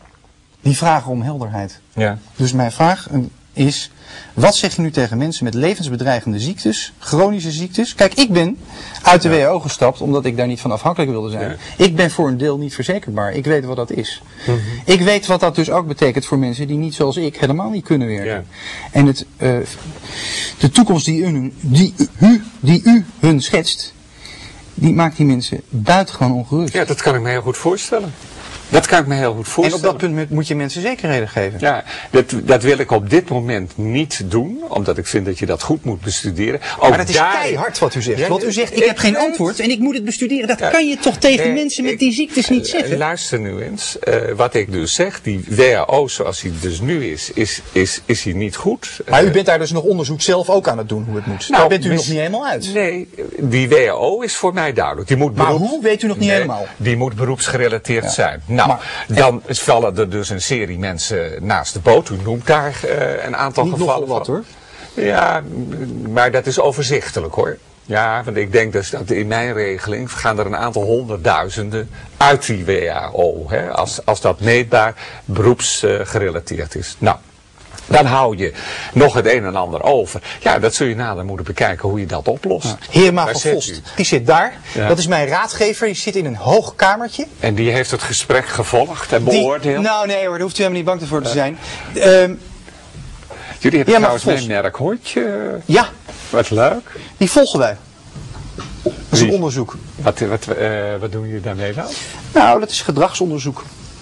B: Die vragen om helderheid.
J: Ja.
B: Dus mijn vraag eh, is, wat zeg je nu tegen mensen met levensbedreigende ziektes, chronische ziektes? Kijk, ik ben uit de W H O gestapt omdat ik daar niet van afhankelijk wilde zijn.
J: Ja.
B: Ik ben voor een deel niet verzekerbaar. Ik weet wat dat is.
J: Mhm.
B: Ik weet wat dat dus ook betekent voor mensen die niet zoals ik helemaal niet kunnen werken.
J: Ja.
B: En het, uh, de toekomst die u, die, u, die u hun schetst, die maakt die mensen buitengewoon ongerust.
J: Ja, dat kan ik me heel goed voorstellen. Dat kan ik me heel goed voorstellen.
B: En op dat punt moet je mensen zekerheden geven.
J: Ja, dat, dat wil ik op dit moment niet doen, omdat ik vind dat je dat goed moet bestuderen. Ook
B: maar dat is
J: daar...
B: keihard wat u zegt.
J: Ja,
B: Want u zegt, ik heb geen antwoord en ik moet het bestuderen. Dat ja, kan je toch tegen nee, mensen met ik, die ziektes niet zeggen?
J: Luister nu eens. Uh, wat ik dus zeg, die W H O zoals hij dus nu is, is, is, is hij niet goed.
B: Maar u bent daar dus nog onderzoek zelf ook aan het doen hoe het moet. Nou, daar bent u mis, nog niet helemaal uit.
J: Nee, die W H O is voor mij duidelijk. Die moet
B: maar
J: beroeps...
B: hoe weet u nog niet
J: nee,
B: helemaal?
J: Die moet beroepsgerelateerd ja. zijn. Nou,
B: maar,
J: dan en... vallen er dus een serie mensen naast de boot. U noemt daar uh, een aantal
B: niet
J: gevallen
B: wat,
J: van.
B: Hoor.
J: Ja, maar dat is overzichtelijk hoor. Ja, want ik denk dus dat in mijn regeling gaan er een aantal honderdduizenden uit die W H O. Hè, als, als dat meetbaar beroepsgerelateerd uh, is. Nou. Dan hou je nog het een en ander over. Ja, dat zul je nader moeten bekijken hoe je dat oplost.
B: Ja. Heerma van Vost, die zit daar. Ja. Dat is mijn raadgever. Die zit in een hoog kamertje.
J: En die heeft het gesprek gevolgd en beoordeeld?
B: Die, nou nee hoor, daar hoeft u helemaal niet bang voor te zijn. Uh, um,
J: Jullie hebben trouwens mijn merk hondje.
B: Ja.
J: Wat leuk.
B: Die volgen wij. Dat is een onderzoek.
J: Wat, wat, uh, wat doen jullie daarmee dan?
B: Nou, dat is gedragsonderzoek.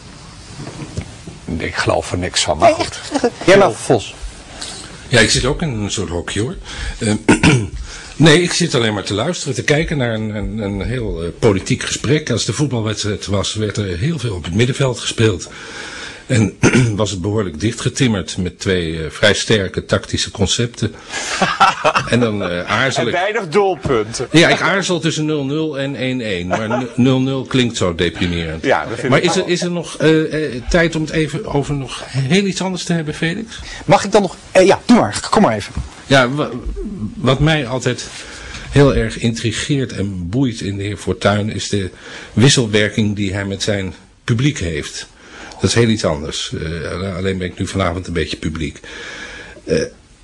J: Ik geloof er niks van, maar nee, goed.
B: Jij mag Vos.
C: Ja, ik zit ook in een soort hokje hoor. Uh, nee, ik zit alleen maar te luisteren, te kijken naar een, een, een heel uh, politiek gesprek. Als de voetbalwedstrijd was, werd er heel veel op het middenveld gespeeld. En was het behoorlijk dichtgetimmerd met twee uh, vrij sterke tactische concepten. En dan uh, aarzel ik...
J: En weinig doelpunten.
C: Ja, ik aarzel tussen nul nul en één één. Maar nul nul klinkt zo deprimerend.
J: Ja, dat vind
C: maar
J: ik
C: is er, is er nog uh, uh, tijd om het even over nog heel iets anders te hebben, Felix?
B: Mag ik dan nog... Uh, ja, doe maar. Kom maar even.
C: Ja, wat mij altijd heel erg intrigeert en boeit in de heer Fortuyn is de wisselwerking die hij met zijn publiek heeft. Dat is heel iets anders. Uh, alleen ben ik nu vanavond een beetje publiek. Uh,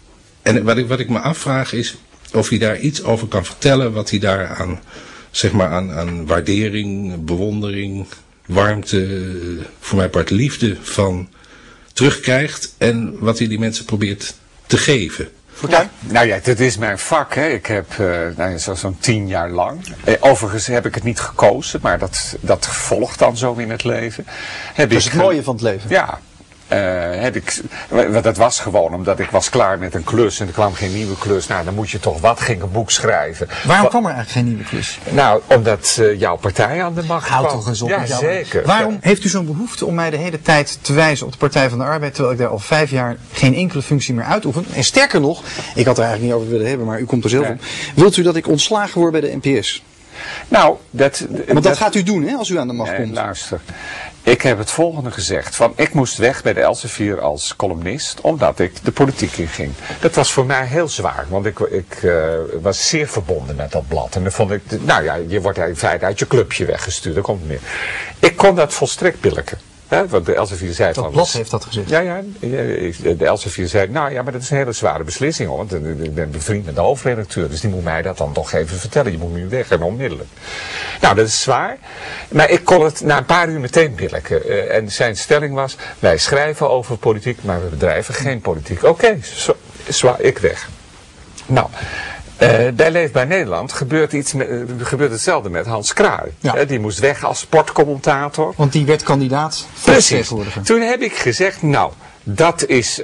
C: en wat ik, wat ik me afvraag is of hij daar iets over kan vertellen. Wat hij daar aan, zeg maar aan, aan waardering, bewondering, warmte, voor mijn part liefde van terugkrijgt. En wat hij die mensen probeert te geven.
J: Ja. Nou ja, dit is mijn vak. Hè. Ik heb uh, nou, zo, zo'n tien jaar lang. Eh, overigens heb ik het niet gekozen, maar dat, dat volgt dan zo in het leven. Heb
B: dat is
J: ik
B: het mooie van het leven.
J: Ja. Uh, heb ik, dat was gewoon omdat ik was klaar met een klus en er kwam geen nieuwe klus. Nou, dan moet je toch wat, ging een boek schrijven.
B: Waarom kwam er eigenlijk geen nieuwe klus?
J: Nou, omdat uh, jouw partij aan de macht kwam.
B: Houd toch eens op
J: ja,
B: met jou.
J: Zeker.
B: Waarom heeft u zo'n behoefte om mij de hele tijd te wijzen op de Partij van de Arbeid, terwijl ik daar al vijf jaar geen enkele functie meer uitoefen? En sterker nog, ik had er eigenlijk niet over willen hebben, maar u komt er zelf ja. op. Wilt u dat ik ontslagen word bij de N P S?
J: Nou, dat...
B: Want dat, dat gaat u doen, hè, als u aan de macht
J: nee,
B: komt.
J: Luister. Ik heb het volgende gezegd. Van, ik moest weg bij de Elsevier als columnist, omdat ik de politiek in ging. Dat was voor mij heel zwaar, want ik, ik uh, was zeer verbonden met dat blad. En dan vond ik, nou ja, je wordt in feite uit je clubje weggestuurd, dat komt meer. Ik kon dat volstrekt billijken. Hè, want de Elsevier zei
B: dat
J: van,
B: blad heeft dat gezegd.
J: Ja, ja. De Elsevier zei, nou ja, maar dat is een hele zware beslissing hoor. Want ik ben bevriend met de hoofdredacteur, dus die moet mij dat dan toch even vertellen. Je moet nu weg en onmiddellijk. Nou, dat is zwaar. Maar ik kon het na een paar uur meteen billijken. Uh, en zijn stelling was, wij schrijven over politiek, maar we bedrijven geen politiek. Oké, okay, zwaar, ik weg. Nou... Uh, bij Leefbaar Nederland gebeurt, iets met, uh, gebeurt hetzelfde met Hans Kraai. Ja. Uh, die moest weg als sportcommentator.
B: Want die werd kandidaat volksvertegenwoordiger.
J: Toen heb ik gezegd, nou, dat is,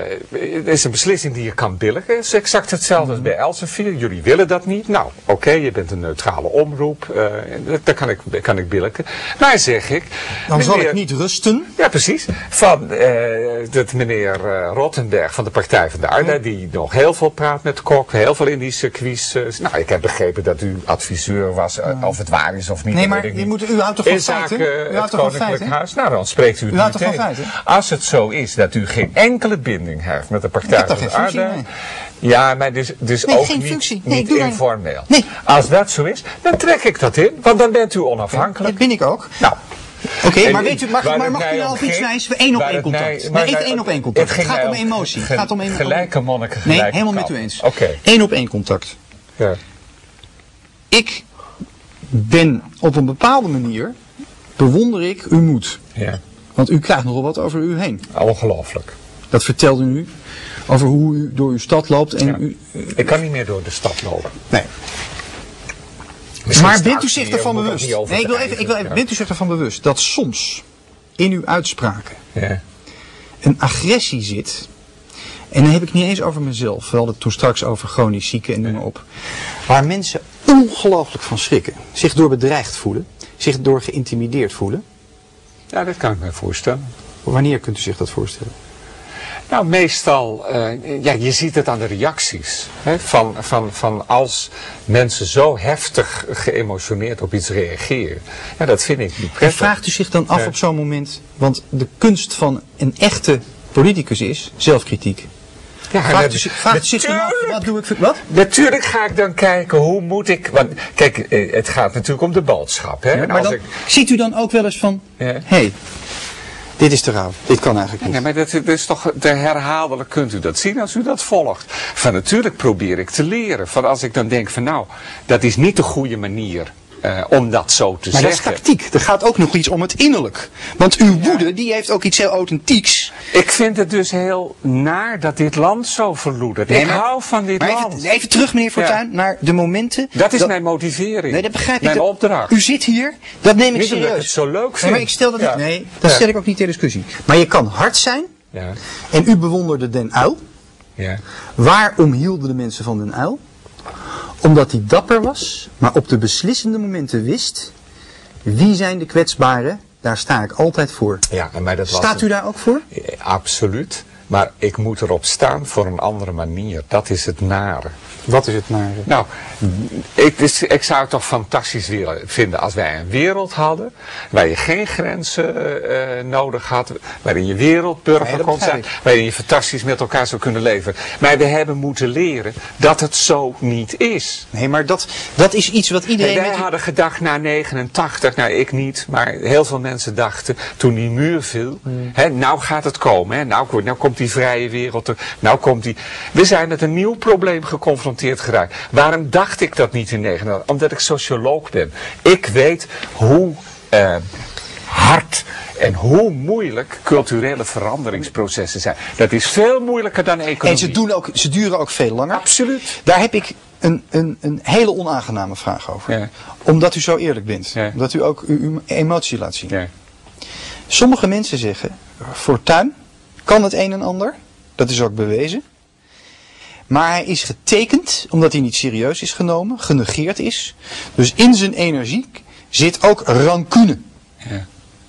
J: uh, is een beslissing die je kan billigen. Het is exact hetzelfde als bij Elsevier. Jullie willen dat niet. Nou, oké, okay, je bent een neutrale omroep. Uh, dat kan ik, kan ik billigen. Maar zeg ik...
B: Dan meneer, zal ik niet rusten.
J: Ja, precies. Van uh, dat meneer uh, Rottenberg van de Partij van de Arbeid, die nog heel veel praat met Kok, heel veel in die circuits. Uh, nou, ik heb begrepen dat u adviseur was, uh, of het waar is of niet.
B: Nee, maar u, moet, u houdt toch van feiten?
J: U houdt toch van feiten? Huis. Nou, dan spreekt u het
B: u houdt
J: meteen.
B: Toch van feiten?
J: Als het zo is dat u geen enkele binding heeft met de Partij van de Arbeid.
B: Nee.
J: Ja, maar dus, dus
B: nee,
J: ook
B: geen
J: niet,
B: functie. Nee,
J: niet
B: ik doe
J: informeel.
B: Nee.
J: Als dat zo is, dan trek ik dat in, want dan bent u onafhankelijk.
B: Dat ben ik ook.
J: Nou.
B: Oké, okay, maar weet u, mag, maar mag u nou of iets wijzen? Eén op één contact. Nee, even één op één contact. Het gaat om emotie. Het gaat om een,
J: gelijke monniken, gelijke
B: Nee, helemaal
J: kant.
B: met u eens.
J: Oké. Okay.
B: Eén op één contact.
J: Ja.
B: Ik ben op een bepaalde manier, bewonder ik uw moed.
J: Ja.
B: Want u krijgt nogal wat over u heen.
J: Ongelooflijk.
B: Dat vertelde u over hoe u door uw stad loopt. En
J: ja.
B: u, uh,
J: ik kan niet meer door de stad lopen.
B: Nee.
J: Misschien
B: Maar bent u
J: straks
B: zich
J: niet,
B: ervan
J: om dat
B: bewust?
J: niet over
B: Nee,
J: te
B: ik wil even, ik wil even,
J: ja.
B: bent u zich ervan bewust dat soms in uw uitspraken
J: Ja.
B: een agressie zit? En dan heb ik niet eens over mezelf. We hadden het toen straks over chronisch zieken en noem maar op. Waar mensen ongelooflijk van schrikken. Zich door bedreigd voelen. Zich door geïntimideerd voelen.
J: Ja, dat kan ik me voorstellen.
B: Wanneer kunt u zich dat voorstellen?
J: Nou, meestal, uh, ja, je ziet het aan de reacties. Hè, van, van, van als mensen zo heftig geëmotioneerd op iets reageren. Ja, dat vind ik niet
B: En
J: prettig.
B: vraagt u zich dan af
J: Ja.
B: op zo'n moment. Want de kunst van een echte politicus is zelfkritiek.
J: Ja,
B: Vraagt
J: dat-
B: u, zich- vraagt u zich dan af,
J: natuurlijk.
B: wat doe ik voor... Wat?
J: Natuurlijk ga ik dan kijken, hoe moet ik... Want kijk, eh, het gaat natuurlijk om de boodschap. Hè?
B: Ja,
J: En
B: maar
J: als
B: dan,
J: ik,
B: ziet u dan ook wel eens van...
J: Ja.
B: Hé, hey, dit is te rauw. Dit kan eigenlijk niet.
J: Nee, maar dat, dat is toch de herhaaldelijk kunt u dat zien als u dat volgt. Van natuurlijk probeer ik te leren. Van als ik dan denk van nou, dat is niet de goede manier uh, om dat zo te
B: Maar dat is
J: zeggen.
B: tactiek. Er gaat ook nog iets om het innerlijk. Want uw woede, die heeft ook iets heel authentieks.
J: Ik vind het dus heel naar dat dit land zo verloedert.
B: Nee,
J: ik
B: maar-
J: hou van dit
B: Maar
J: land.
B: even, even terug, meneer Fortuyn, naar de momenten...
J: Dat is mijn motivering.
B: Nee, dat begrijp ik.
J: Mijn
B: Dat-
J: opdracht.
B: U zit hier, dat neem ik
J: Niet omdat ik
B: serieus.
J: het zo leuk
B: Nee,
J: vind.
B: maar ik stel dat
J: Ja.
B: niet. Nee, dat
J: Ja.
B: stel ik ook niet ter discussie. Maar je kan hard zijn
J: Ja.
B: en u bewonderde Den Uyl.
J: Ja.
B: Waarom hielden de mensen van Den Uyl? Omdat hij dapper was, maar op de beslissende momenten wist... Wie zijn de kwetsbaren? Daar sta ik altijd voor.
J: Ja, maar dat was
B: Staat u daar ook voor?
J: Eh, Absoluut. Maar ik moet erop staan voor een andere manier. Dat is het nare.
B: Wat is het nare?
J: Nou, ik, dus, ik zou het toch fantastisch willen vinden als wij een wereld hadden waar je geen grenzen uh, nodig had, waarin je wereldburger
B: Nee, dat
J: kon zijn,
B: begrijp ik.
J: waarin je fantastisch met elkaar zou kunnen leven. Maar we hebben moeten leren dat het zo niet is.
B: Nee, maar dat, dat is iets wat iedereen...
J: En wij
B: met u-
J: hadden gedacht na negenentachtig, nou ik niet, maar heel veel mensen dachten toen die muur viel,
B: Hmm.
J: hè, nou gaat het komen, hè, nou, nou komt die vrije wereld er, nou komt die... We zijn met een nieuw probleem geconfronteerd geraakt. Waarom dacht ik dat niet in negenentachtig? Omdat ik socioloog ben. Ik weet hoe uh, hard en hoe moeilijk culturele veranderingsprocessen zijn. Dat is veel moeilijker dan economie.
B: En ze, doen ook, ze duren ook veel langer.
J: Absoluut.
B: Daar heb ik een, een, een hele onaangename vraag over.
J: Ja.
B: Omdat u zo eerlijk bent.
J: Ja.
B: Omdat u ook uw, uw emotie laat zien.
J: Ja.
B: Sommige mensen zeggen, Fortuyn kan het een en ander. Dat is ook bewezen. Maar hij is getekend omdat hij niet serieus is genomen, genegeerd is. Dus in zijn energie zit ook rancune.
J: Ja.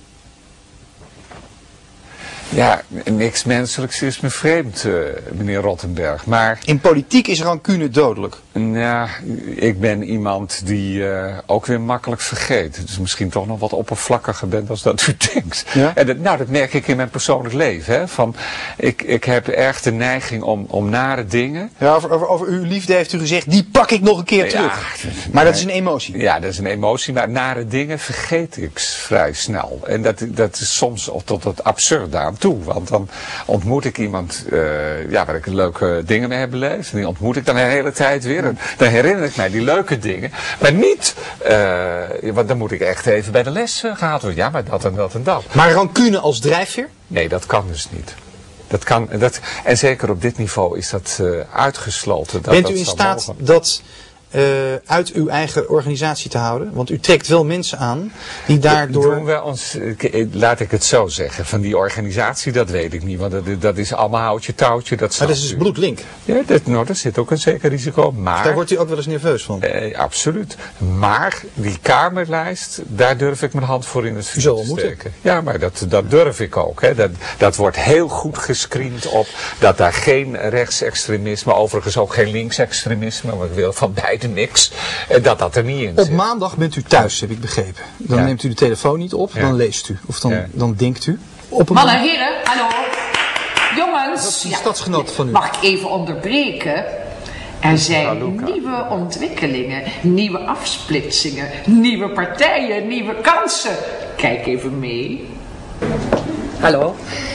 J: Ja, niks menselijks is me vreemd, uh, meneer Rottenberg. Maar
B: In politiek is rancune dodelijk.
J: nou, ik ben iemand die uh, ook weer makkelijk vergeet. Dus misschien toch nog wat oppervlakkiger bent dan dat u denkt.
B: Ja?
J: En dat, nou, dat merk ik in mijn persoonlijk leven. Hè? Van, ik, ik heb erg de neiging om, om nare dingen.
B: Ja, over, over, over uw liefde heeft u gezegd, die pak ik nog een keer terug.
J: Ja,
B: Maar dat is een emotie.
J: Ja, dat is een emotie, maar nare dingen vergeet ik vrij snel. En dat, dat is soms tot het absurde aan toe. Want dan ontmoet ik iemand uh, ja, waar ik leuke dingen mee heb beleefd. En die ontmoet ik dan de hele tijd weer. En dan herinner ik mij die leuke dingen. Maar niet, uh, want dan moet ik echt even bij de les uh, gehaald worden. Ja, maar dat en dat en dat.
B: Maar rancune als drijfveer?
J: Nee, dat kan dus niet. Dat kan, dat, en zeker op dit niveau is dat uh, uitgesloten. Dat,
B: Bent
J: dat
B: u in
J: zal
B: staat
J: mogen.
B: dat uh, uit uw eigen organisatie te houden? Want u trekt wel mensen aan die daardoor...
J: Doen we ons, laat ik het zo zeggen, van die organisatie, dat weet ik niet. Want dat, dat is allemaal houtje touwtje. Dat
B: Maar dat is dus bloedlink.
J: Ja, dat, nou, daar zit ook een zeker risico. Maar,
B: Daar wordt u ook wel eens nerveus van.
J: eh, absoluut. Maar die Kamerlijst, daar durf ik mijn hand voor in het vuur
B: Zo
J: te
B: moeten.
J: steken. Ja, maar dat, dat durf ik ook. Hè. Dat, dat wordt heel goed gescreend op dat daar geen rechtsextremisme, overigens ook geen linksextremisme, want ik wil van beide niks, eh, dat dat er niet in
B: Op
J: zit.
B: maandag bent u thuis, heb ik begrepen. Dan
J: Ja.
B: neemt u de telefoon niet op,
J: Ja.
B: dan leest u. Of dan,
J: Ja.
B: dan denkt u. Op een
A: Mannen, heren, hallo. Jongens.
B: Dat is een
A: Ja.
B: stadsgenoot van u.
A: Mag ik even onderbreken? Er zijn
J: Raluca.
A: nieuwe ontwikkelingen, nieuwe afsplitsingen, nieuwe partijen, nieuwe kansen. Kijk even mee. Hallo.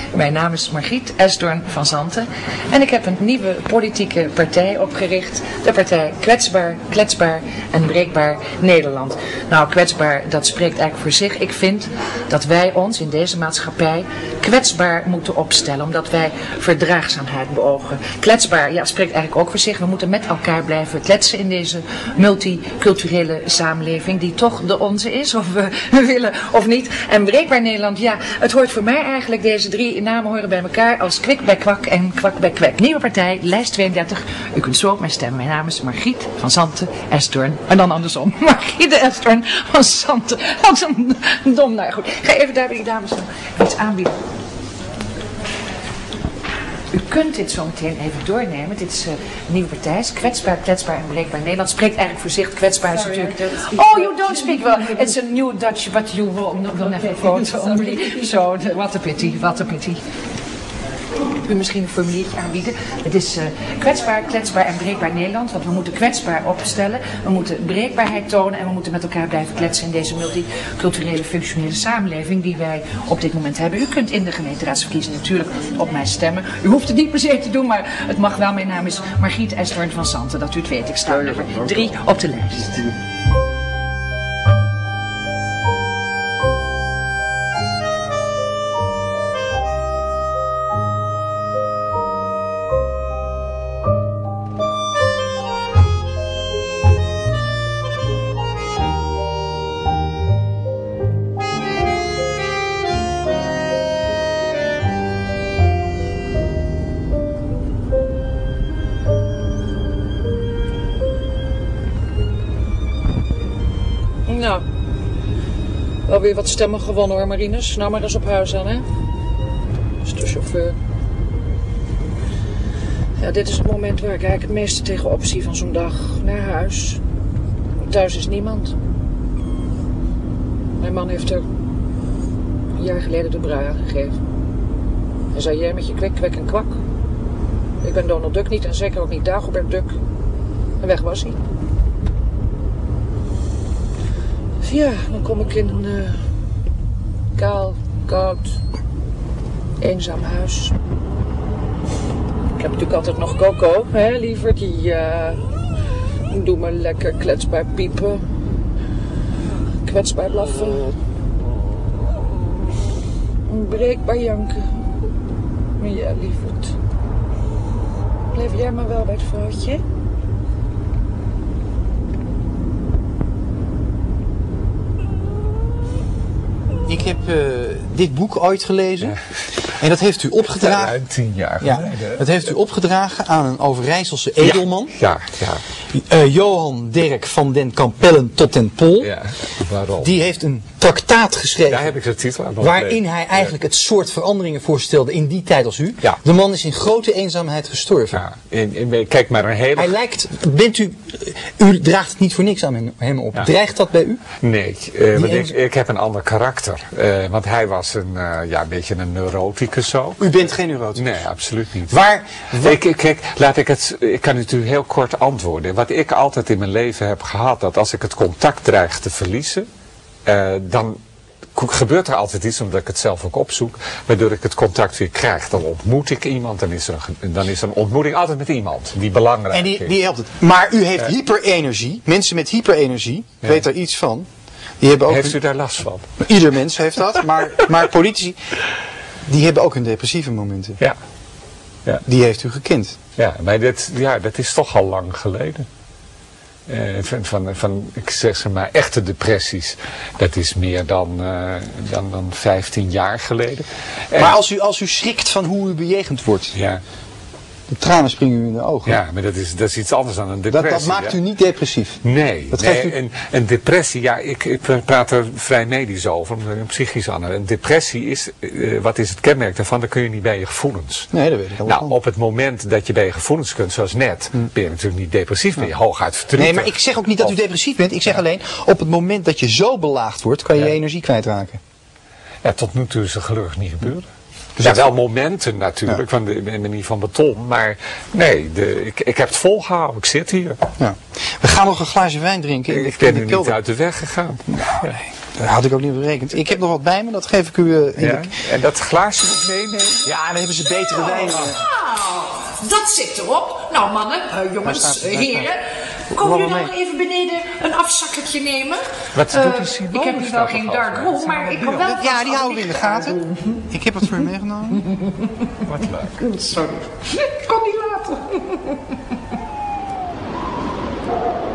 A: Mijn naam is Margriet Esdoorn van Zanten en ik heb een nieuwe politieke partij opgericht. De partij Kwetsbaar, Kletsbaar en Breekbaar Nederland. Nou, kwetsbaar, dat spreekt eigenlijk voor zich. Ik vind dat wij ons in deze maatschappij kwetsbaar moeten opstellen, omdat wij verdraagzaamheid beogen. Kletsbaar, ja, spreekt eigenlijk ook voor zich. We moeten met elkaar blijven kletsen in deze multiculturele samenleving die toch de onze is, of we willen of niet. En Breekbaar Nederland, ja, het hoort voor mij eigenlijk, deze drie namen horen bij elkaar als kwik bij kwak en kwak bij kwek. Nieuwe partij, lijst tweeëndertig. U kunt zo op mij stemmen. Mijn naam is Margriet van Zanten Esdoorn. En dan andersom. Margriet Esdoorn van Zanten. Wat een dom, nou ja, goed. Ga even daar bij die dames nog iets aanbieden. U kunt dit zo meteen even doornemen. Dit is uh, een nieuwe partij. Het is Kwetsbaar, Kletsbaar en Breekbaar Nederland. Spreekt eigenlijk voor zich. Kwetsbaar is natuurlijk... Oh, you don't speak well. It's a new Dutch, but you will, will never vote only. So, what a pity, what a pity. U misschien een formuliertje aanbieden. Het is uh, Kwetsbaar, Kletsbaar en Breekbaar Nederland. Want we moeten kwetsbaar opstellen. We moeten breekbaarheid tonen. En we moeten met elkaar blijven kletsen in deze multiculturele functionele samenleving die wij op dit moment hebben. U kunt in de gemeenteraadsverkiezingen natuurlijk op mij stemmen. U hoeft het niet per se te doen, maar het mag wel. Mijn naam is Margriet Esdoorn van Zanten. Dat u het weet. Ik sta nummer drie op de lijst. Nou, wel weer wat stemmen gewonnen hoor, Marinus. Nou maar eens op huis aan, hè. Dat is de chauffeur. Ja, dit is het moment waar ik eigenlijk het meeste tegenop zie van zo'n dag. Naar huis. Thuis is niemand. Mijn man heeft er een jaar geleden de brui aangegeven. Hij zei, jij met je kwek, kwek en kwak. Ik ben Donald Duck niet en zeker ook niet Dagobert Duck. En weg was hij. Ja, dan kom ik in een uh, kaal, koud, eenzaam huis. Ik heb natuurlijk altijd nog Coco, hè, lieverd. Ja, doe me lekker kletsbaar piepen. Kwetsbaar blaffen. Breekbaar janken. Ja, lieverd. Blijf jij maar wel bij het vrouwtje.
B: Ik heb uh, dit boek ooit gelezen. Ja. En dat heeft u opgedragen.
J: Ja, ruim tien jaar geleden.
B: Ja, dat heeft u opgedragen aan een Overijsselse edelman.
J: Ja, ja.
B: ja. Uh, Johan Dirk van den Campellen tot den Pol.
J: Ja, waarom?
B: Die heeft een traktaat geschreven.
J: Daar heb ik de titel aan.
B: Waarin hij eigenlijk ja. het soort veranderingen voorstelde in die tijd als u.
J: Ja.
B: De man is in grote eenzaamheid gestorven.
J: Ja, in, in, kijk maar een hele...
B: Hij lijkt, bent u, u draagt het niet voor niks aan hem op. Ja. Dreigt dat bij u?
J: Nee, uh, want ik, ik heb een ander karakter. Uh, want hij was een, uh, ja, een beetje een neuroticus zo.
B: U bent geen neuroticus?
J: Nee, absoluut niet.
B: Waar?
J: Ik, ik, kijk, laat ik het, ik kan natuurlijk heel kort antwoorden. Wat ik altijd in mijn leven heb gehad, dat als ik het contact dreig te verliezen, uh, dan gebeurt er altijd iets, omdat ik het zelf ook opzoek, waardoor ik het contact weer krijg. Dan ontmoet ik iemand, dan is er een, dan is er een ontmoeting altijd met iemand die belangrijk
B: en die,
J: is.
B: Die helpt het. Maar u heeft uh, hyperenergie, mensen met hyperenergie, ja. weet daar iets van. Die hebben ook
J: heeft u
B: een,
J: daar last van?
B: Ieder mens heeft dat, maar, maar politici, die hebben ook hun depressieve momenten.
J: Ja. Ja.
B: Die heeft u gekend.
J: Ja, maar dit, ja, dat is toch al lang geleden. Uh, van, van, van, ik zeg ze maar, echte depressies. Dat is meer dan, uh, dan, dan vijftien jaar geleden. En,
B: maar als u, als u schrikt van hoe u bejegend wordt.
J: Ja.
B: De tranen springen u in de ogen.
J: Ja, maar dat is, dat is iets anders dan een depressie.
B: Dat, dat maakt
J: ja?
B: u niet depressief.
J: Nee,
B: dat
J: nee
B: geeft u...
J: een, een depressie, ja, ik, ik praat er vrij medisch over, een psychisch aan. Een depressie is, uh, wat is het kenmerk daarvan? Dan kun je niet bij je gevoelens.
B: Nee, dat weet ik al.
J: Nou, op het moment dat je bij je gevoelens kunt, zoals net, hm. ben je natuurlijk niet depressief, ben je hooguit verdrietig.
B: Nee, maar ik zeg ook niet dat u
J: of,
B: depressief bent. Ik zeg ja. alleen, op het moment dat je zo belaagd wordt, kan je ja. je energie kwijtraken.
J: Ja, tot nu toe is er gelukkig niet gebeurd. Er zijn wel momenten natuurlijk, ja. van de manier van beton, maar nee, de, ik, ik heb het volgehouden, ik zit hier.
B: Ja. We gaan nog een glaasje wijn drinken.
J: Ik ben er niet uit de weg gegaan.
B: Nou, nee. Dat had ik ook niet berekend. Ik heb nog wat bij me, dat geef ik u. Uh,
J: ja? En dat glaasje moet meenemen?
B: Ja, dan hebben ze betere wijn.
A: Nou, dat zit erop. Nou mannen, uh, jongens, uh, heren. Komen jullie dan even beneden een afzakkertje nemen?
J: Wat
A: uh,
J: doet die Simone?
A: Ik heb hier wel geen dark room, maar ik kan wel...
B: Ja, die houden we in de gaten. Ik heb het voor u meegenomen.
J: Wat leuk.
A: Sorry. Ik kon niet laten.